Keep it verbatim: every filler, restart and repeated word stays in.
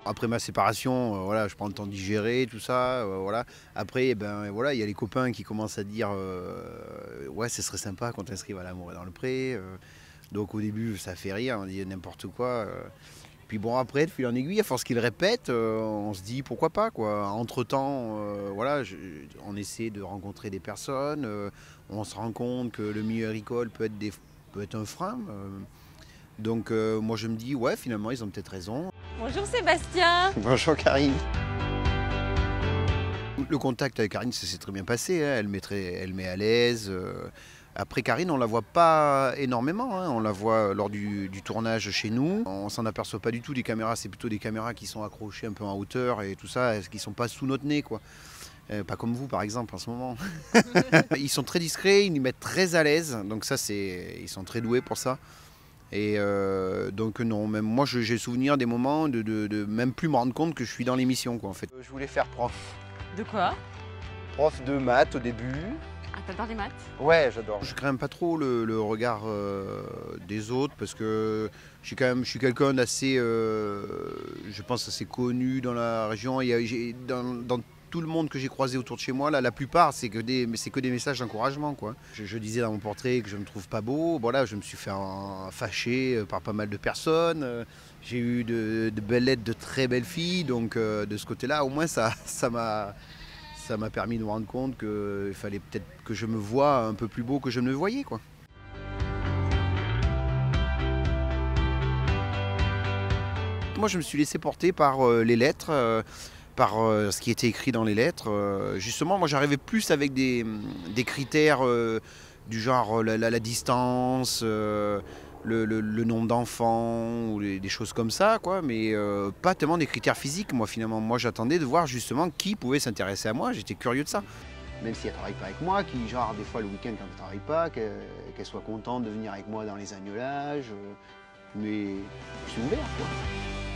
après ma séparation, euh, voilà, je prends le temps de digérer, tout ça. Euh, voilà. Après, eh ben, voilà, il y a les copains qui commencent à dire euh, ouais, ce serait sympa qu'on t'inscrive à l'amour est dans le pré. Euh, donc au début, ça fait rire, on dit n'importe quoi. Euh. Puis bon, après, de fil en aiguille, à force qu'ils répètent, euh, on se dit pourquoi pas, quoi. Entre-temps, euh, voilà, je- on essaie de rencontrer des personnes, euh, on se rend compte que le milieu agricole peut être, des, peut être un frein. Euh, donc euh, moi je me dis, ouais, finalement, ils ont peut-être raison. Bonjour Sébastien. Bonjour Karine. Le contact avec Karine, ça s'est très bien passé, hein. Elle met, très, elle met à l'aise. euh. Après Karine, on la voit pas énormément, hein. On la voit lors du, du tournage chez nous. On s'en aperçoit pas du tout des caméras, c'est plutôt des caméras qui sont accrochées un peu en hauteur et tout ça, qui sont pas sous notre nez, quoi. Euh, pas comme vous par exemple en ce moment. Ils sont très discrets, ils nous mettent très à l'aise, donc ça c'est, ils sont très doués pour ça. Et euh, donc non, même moi je- j'ai souvenir des moments de, de, de même plus me rendre compte que je suis dans l'émission, quoi, en fait. Je voulais faire prof. De quoi? Prof de maths au début. Ah, t'adores les maths? Ouais, j'adore. Je crains pas trop le, le regard euh, des autres parce que je suis quand même, je suis quelqu'un d'assez, euh, je pense assez connu dans la région. Il y a- j'ai- dans, dans tout le monde que j'ai croisé autour de chez moi, là, la plupart, c'est que des, mais c'est que des messages d'encouragement, quoi. Je, je disais dans mon portrait que je me trouve pas beau. Voilà, je me suis fait un- fâcher euh, par pas mal de personnes. Euh, J'ai eu de, de belles lettres de très belles filles, donc euh, de ce côté-là, au moins ça, ça m'a. Ça m'a permis de me rendre compte qu'il fallait peut-être que je me voie un peu plus beau que je ne me voyais, quoi. Moi, je me suis laissé porter par euh, les lettres, euh, par euh, ce qui était écrit dans les lettres. Euh, justement, moi, j'arrivais plus avec des, des critères euh, du genre euh, la, la- la distance, euh, le, le- le nombre d'enfants, ou les- des choses comme ça, quoi. Mais euh, pas tellement des critères physiques, moi, finalement. Moi, j'attendais de voir justement qui pouvait s'intéresser à moi. J'étais curieux de ça. Même si elle ne travaille pas avec moi, qui, genre, des fois, le week-end, quand elle ne travaille pas, qu'elle qu'elle soit contente de venir avec moi dans les agnolages. euh, mais je suis ouvert, quoi.